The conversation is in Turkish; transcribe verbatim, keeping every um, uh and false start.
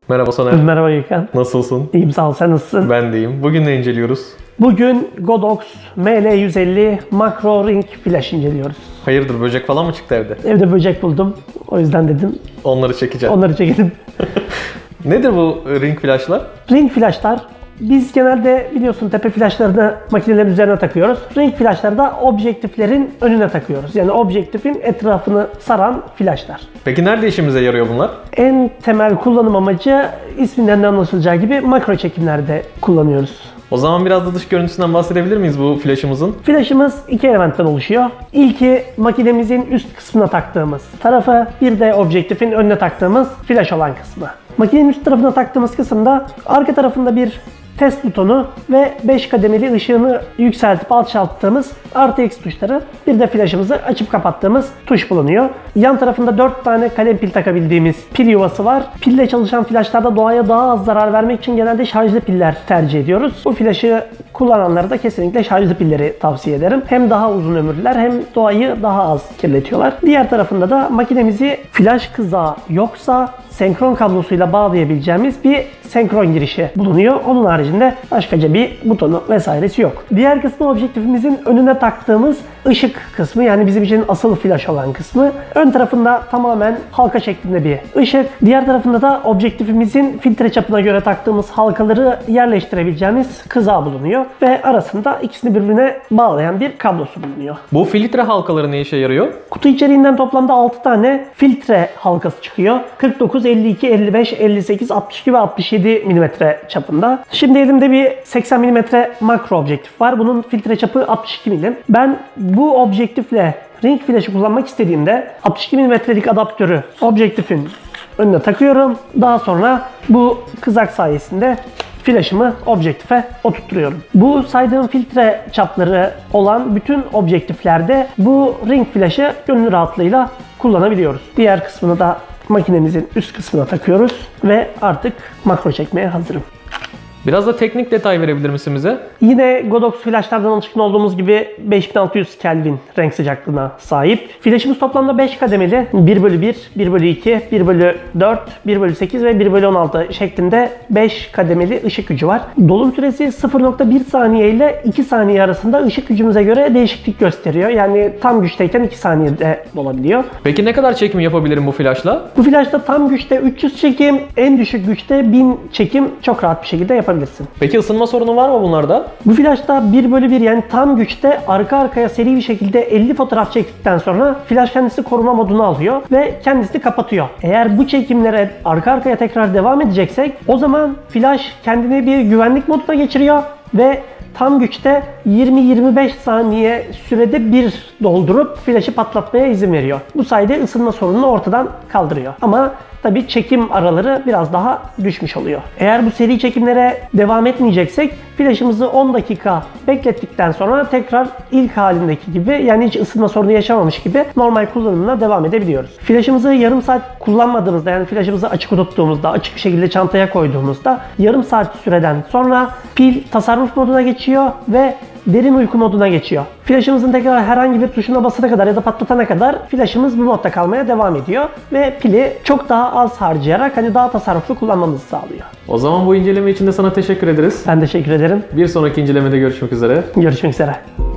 Merhaba Soner. Merhaba Gökhan. Nasılsın? İyiyim sağ ol, sen nasılsın? Ben de iyiyim. Bugün ne inceliyoruz? Bugün Godox M L yüz elli Macro Ring Flash inceliyoruz. Hayırdır, böcek falan mı çıktı evde? Evde böcek buldum. O yüzden dedim Onları çekeceğim. onları çekelim. Nedir bu ring flashlar? Ring flashlar, biz genelde biliyorsun tepe flashlarını makinelerin üzerine takıyoruz. Ring flashları da objektiflerin önüne takıyoruz. Yani objektifin etrafını saran flashlar. Peki nerede işimize yarıyor bunlar? En temel kullanım amacı isminden de anlaşılacağı gibi makro çekimlerde kullanıyoruz. O zaman biraz da dış görüntüsünden bahsedebilir miyiz bu flashımızın? Flashımız iki elementten oluşuyor. İlki makinemizin üst kısmına taktığımız tarafı, bir de objektifin önüne taktığımız flash olan kısmı. Makinenin üst tarafına taktığımız kısımda arka tarafında bir test butonu ve beş kademeli ışığını yükseltip alçalttığımız artı eksi tuşları, bir de flashımızı açıp kapattığımız tuş bulunuyor. Yan tarafında dört tane kalem pil takabildiğimiz pil yuvası var. Pille çalışan flashlarda doğaya daha az zarar vermek için genelde şarjlı piller tercih ediyoruz. Bu flaşı kullananlara da kesinlikle şarjlı pilleri tavsiye ederim. Hem daha uzun ömürlüler hem doğayı daha az kirletiyorlar. Diğer tarafında da makinemizi flash kızağı yoksa senkron kablosuyla bağlayabileceğimiz bir senkron girişi bulunuyor. Onun haricinde başkaca bir butonu vesairesi yok. Diğer kısmı objektifimizin önüne taktığımız ışık kısmı, yani bizim için asıl flash olan kısmı. Ön tarafında tamamen halka şeklinde bir ışık. Diğer tarafında da objektifimizin filtre çapına göre taktığımız halkaları yerleştirebileceğimiz kızağı bulunuyor. Ve arasında ikisini birbirine bağlayan bir kablosu bulunuyor. Bu filtre halkaları ne işe yarıyor? Kutu içeriğinden toplamda altı tane filtre halkası çıkıyor. kırk dokuz, elli iki, elli beş, elli sekiz, altmış iki ve altmış yedi milimetre çapında. Şimdi elimde bir seksen milimetre makro objektif var. Bunun filtre çapı altmış iki milim. Ben bu objektifle ring flash'ı kullanmak istediğimde altmış iki milimetrelik adaptörü objektifin önüne takıyorum. Daha sonra bu kızak sayesinde flash'ımı objektife oturtuyorum. Bu saydığım filtre çapları olan bütün objektiflerde bu ring flash'ı gönül rahatlığıyla kullanabiliyoruz. Diğer kısmını da makinemizin üst kısmına takıyoruz ve artık makro çekmeye hazırım. Biraz da teknik detay verebilir misin bize? Yine Godox flashlardan alışkın olduğumuz gibi beş bin altı yüz Kelvin renk sıcaklığına sahip. Flashımız toplamda beş kademeli. bir bölü bir, bir bölü iki, bir bölü dört, bir bölü sekiz ve bir bölü on altı şeklinde beş kademeli ışık gücü var. Dolum süresi sıfır nokta bir saniye ile iki saniye arasında ışık gücümüze göre değişiklik gösteriyor. Yani tam güçteyken iki saniyede dolabiliyor. Peki ne kadar çekim yapabilirim bu flashla? Bu flashta tam güçte üç yüz çekim, en düşük güçte bin çekim çok rahat bir şekilde yapabilirsiniz. Peki ısınma sorunu var mı bunlarda? Bu flashta bir bölü bir, yani tam güçte arka arkaya seri bir şekilde elli fotoğraf çektikten sonra flash kendisi koruma modunu alıyor ve kendisini kapatıyor. Eğer bu çekimlere arka arkaya tekrar devam edeceksek o zaman flash kendini bir güvenlik moduna geçiriyor ve tam güçte yirmi yirmi beş saniye sürede bir doldurup flash'ı patlatmaya izin veriyor. Bu sayede ısınma sorununu ortadan kaldırıyor. Ama tabii çekim araları biraz daha düşmüş oluyor. Eğer bu seri çekimlere devam etmeyeceksek flash'ımızı on dakika beklettikten sonra tekrar ilk halindeki gibi, yani hiç ısınma sorunu yaşamamış gibi normal kullanımına devam edebiliyoruz. Flash'ımızı yarım saat kullanmadığımızda, yani flash'ımızı açık tuttuğumuzda, açık bir şekilde çantaya koyduğumuzda yarım saat süreden sonra pil tasarruf moduna geçiyor ve derin uyku moduna geçiyor. Flash'ımızın tekrar herhangi bir tuşuna basana kadar ya da patlatana kadar flash'ımız bu modda kalmaya devam ediyor ve pili çok daha az harcayarak hani daha tasarruflu kullanmamızı sağlıyor. O zaman bu inceleme için de sana teşekkür ederiz. Ben teşekkür ederim. Bir sonraki incelemede görüşmek üzere. Görüşmek üzere.